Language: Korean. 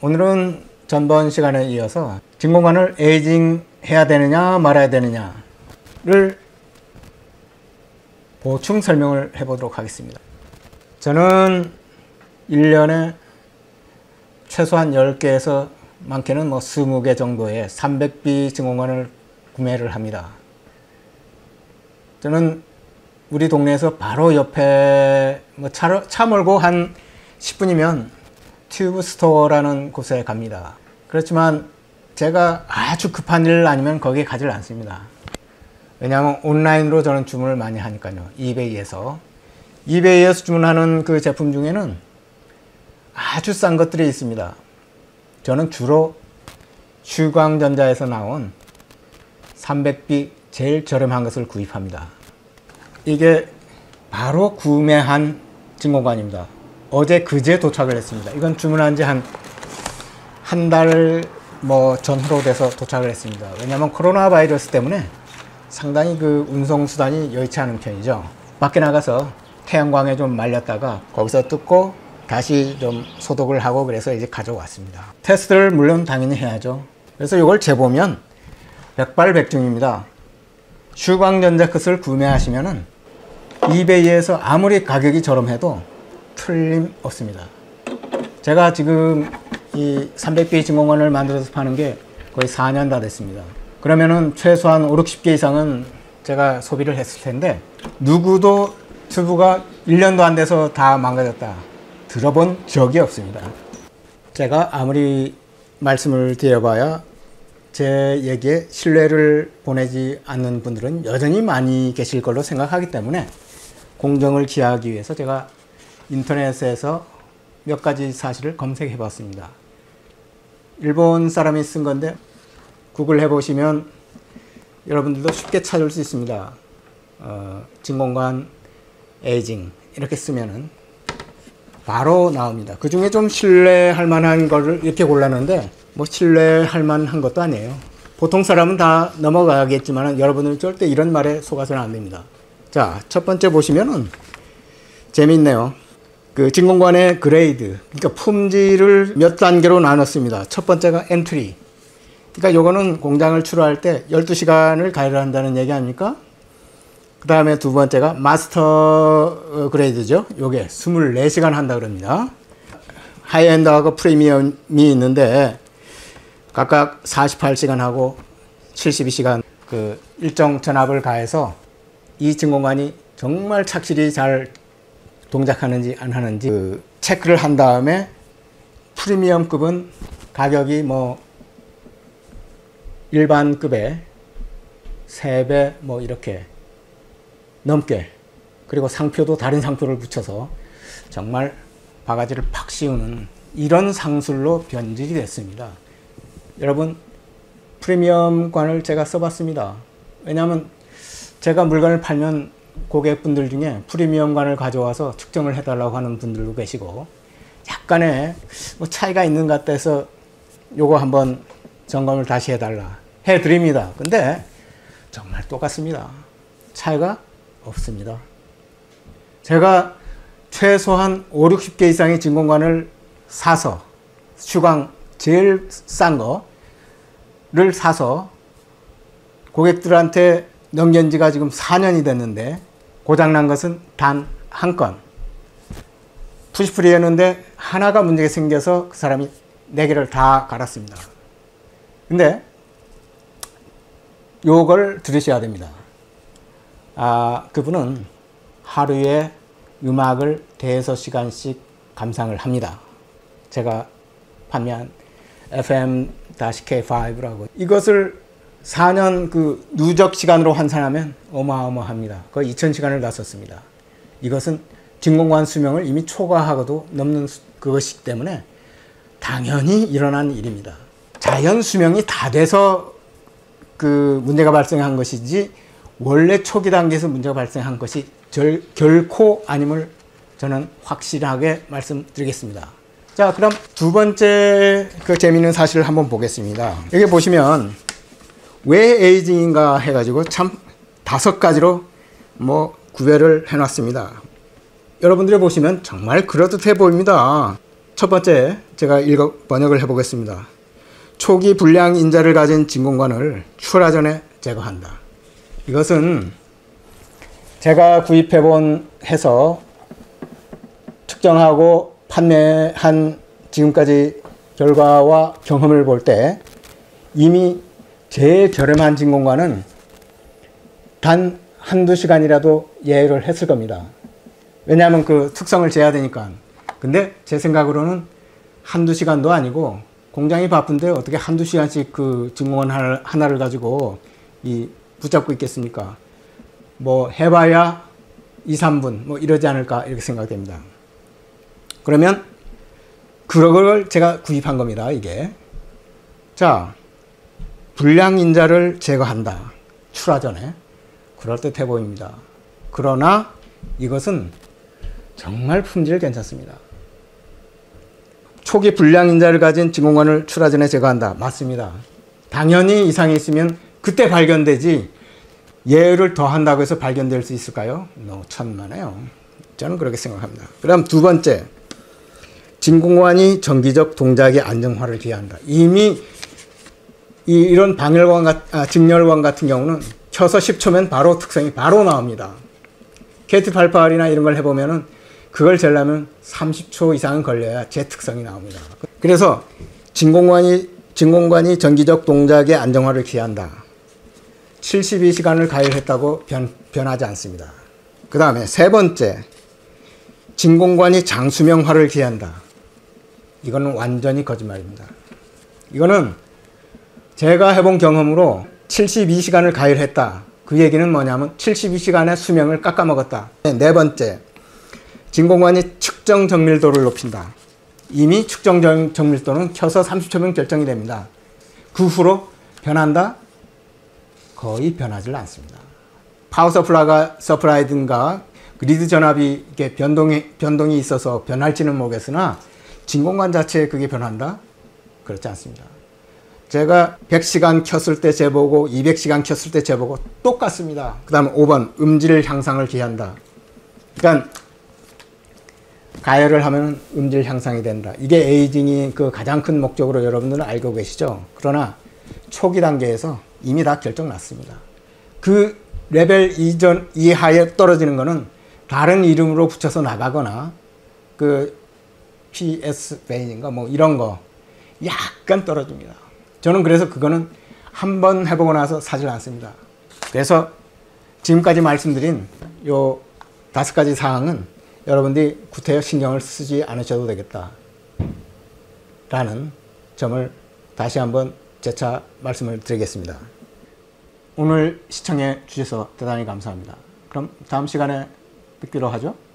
오늘은 전번 시간에 이어서 진공관을 에이징 해야 되느냐 말아야 되느냐를 보충 설명을 해보도록 하겠습니다. 저는 1년에 최소한 10개에서 많게는 20개 정도의 300B 진공관을 구매를 합니다. 저는 우리 동네에서 바로 옆에 차 몰고 한 10분이면 튜브 스토어라는 곳에 갑니다. 그렇지만 제가 아주 급한 일 아니면 거기에 가질 않습니다. 왜냐하면 온라인으로 저는 주문을 많이 하니까요. 이베이에서 주문하는 그 제품 중에는 아주 싼 것들이 있습니다. 저는 주로 슈광전자에서 나온 300B 제일 저렴한 것을 구입합니다. 이게 바로 구매한 진공관입니다. 어제 그제 도착을 했습니다. 이건 주문한 지 한 달 전후로 돼서 도착을 했습니다. 왜냐하면 코로나 바이러스 때문에 상당히 그 운송수단이 여의치 않은 편이죠. 밖에 나가서 태양광에 좀 말렸다가 거기서 뜯고 다시 좀 소독을 하고 그래서 이제 가져왔습니다. 테스트를 물론 당연히 해야죠. 그래서 이걸 재보면 백발백중입니다. 슈광전자 것을 구매하시면은 이베이에서 아무리 가격이 저렴해도 틀림없습니다. 제가 지금 이 300B 진공관을 만들어서 파는 게 거의 4년 다 됐습니다. 그러면은 최소한 5, 60개 이상은 제가 소비를 했을 텐데 누구도 튜브가 1년도 안 돼서 다 망가졌다 들어본 적이 없습니다. 제가 아무리 말씀을 드려봐야 제 얘기에 신뢰를 보내지 않는 분들은 여전히 많이 계실 걸로 생각하기 때문에 공정을 기하기 위해서 제가 인터넷에서 몇 가지 사실을 검색해 봤습니다. 일본 사람이 쓴 건데 구글 해보시면 여러분들도 쉽게 찾을 수 있습니다. 진공관 에이징 이렇게 쓰면은 바로 나옵니다. 그 중에 좀 신뢰할 만한 거를 이렇게 골랐는데 신뢰할 만한 것도 아니에요. 보통 사람은 다 넘어가겠지만 여러분들은 절대 이런 말에 속아서는 안 됩니다. 자, 첫 번째 보시면은 재미있네요. 그 진공관의 그레이드, 그러니까 품질을 몇 단계로 나눴습니다. 첫 번째가 엔트리. 그러니까 요거는 공장을 출하할 때 12시간을 가열을 한다는 얘기 아닙니까? 그 다음에 두 번째가 마스터 그레이드죠. 요게 24시간 한다 그럽니다. 하이엔드하고 프리미엄이 있는데 각각 48시간하고 72시간 그 일정 전압을 가해서 이 진공관이 정말 착실히 잘 동작하는지 안 하는지 그 체크를 한 다음에 프리미엄급은 가격이 일반급의 3배 이렇게 넘게, 그리고 상표도 다른 상표를 붙여서 정말 바가지를 팍 씌우는 이런 상술로 변질이 됐습니다. 여러분, 프리미엄관을 제가 써봤습니다. 왜냐하면 제가 물건을 팔면 고객분들 중에 프리미엄관을 가져와서 측정을 해달라고 하는 분들도 계시고 약간의 차이가 있는 것 같아서 요거 한번 점검을 다시 해달라 해드립니다. 근데 정말 똑같습니다. 차이가 없습니다. 제가 최소한 5, 60개 이상의 진공관을 사서 슈광 제일 싼 거를 사서 고객들한테 넘긴 지가 지금 4년이 됐는데 고장난 것은 단 한 건. 푸시프리 했는데 하나가 문제가 생겨서 그 사람이 4개를 다 갈았습니다. 근데 요걸 들으셔야 됩니다. 그분은 하루에 음악을 5시간씩 감상을 합니다. 제가 판매한 FM-K5라고 이것을 4년 그 누적 시간으로 환산하면 어마어마합니다. 거의 2000시간을 다 썼습니다. 이것은 진공관 수명을 이미 초과하고도 넘는 그것이기 때문에 당연히 일어난 일입니다. 자연 수명이 다 돼서 그 문제가 발생한 것이지 원래 초기 단계에서 문제가 발생한 것이 결코 아님을 저는 확실하게 말씀드리겠습니다. 자, 그럼 두 번째 그 재미있는 사실을 한번 보겠습니다. 여기 보시면 왜 에이징인가 해가지고 참 5가지로 구별을 해놨습니다. 여러분들이 보시면 정말 그럴듯해 보입니다. 첫 번째 제가 번역을 해보겠습니다. 초기 불량 인자를 가진 진공관을 출하전에 제거한다. 이것은 제가 구입해본 해서 측정하고 판매한 지금까지 결과와 경험을 볼 때 이미 제일 저렴한 진공관은 단 한두 시간이라도 예열을 했을 겁니다. 왜냐하면 그 특성을 재야 되니까. 근데 제 생각으로는 한두 시간도 아니고 공장이 바쁜데 어떻게 한두 시간씩 그 진공관 하나를 가지고 붙잡고 있겠습니까? 뭐 해봐야 2, 3분 뭐 이러지 않을까 이렇게 생각됩니다. 그러면 그걸 제가 구입한 겁니다. 이게. 자, 불량 인자를 제거한다. 출하전에. 그럴듯해 보입니다. 그러나 이것은 정말 품질 괜찮습니다. 초기 불량 인자를 가진 진공관을 출하전에 제거한다. 맞습니다. 당연히 이상이 있으면 그때 발견되지 예열을 더 한다고 해서 발견될 수 있을까요? 천만에요. 저는 그렇게 생각합니다. 그럼 두 번째, 진공관이 정기적 동작의 안정화를 기한다. 이미 이런 직렬관 같은 경우는 켜서 10초면 바로 특성이 바로 나옵니다. KT88이나 이런 걸 해보면은 그걸 재려면 30초 이상은 걸려야 제 특성이 나옵니다. 그래서 진공관이 정기적 동작의 안정화를 기한다. 72시간을 가열했다고 변하지 않습니다. 그 다음에 세 번째, 진공관이 장수명화를 기한다. 이거는 완전히 거짓말입니다. 이거는 제가 해본 경험으로 72시간을 가열했다. 그 얘기는 뭐냐면 72시간의 수명을 깎아먹었다. 네 번째, 진공관이 측정 정밀도를 높인다. 이미 측정 정밀도는 켜서 30초면 결정이 됩니다. 그 후로 변한다? 거의 변하지 않습니다. 파워 서플라이든가 리드 전압이 이렇게 변동이 있어서 변할지는 모르겠으나 진공관 자체에 그게 변한다? 그렇지 않습니다. 제가 100시간 켰을 때 재보고 200시간 켰을 때 재보고 똑같습니다. 그 다음 5번, 음질 향상을 기한다. 그러니까 가열을 하면 음질 향상이 된다. 이게 에이징이 그 가장 큰 목적으로 여러분들은 알고 계시죠? 그러나 초기 단계에서 이미 다 결정났습니다. 그 레벨 이하에 떨어지는 거는 다른 이름으로 붙여서 나가거나 그 PS 베인인가 뭐 이런 거 약간 떨어집니다. 저는 그래서 그거는 한번 해보고 나서 사질 않습니다. 그래서 지금까지 말씀드린 요 5가지 사항은 여러분들이 구태여 신경을 쓰지 않으셔도 되겠다 라는 점을 다시 한번 재차 말씀을 드리겠습니다. 오늘 시청해 주셔서 대단히 감사합니다. 그럼 다음 시간에 뵙기로 하죠.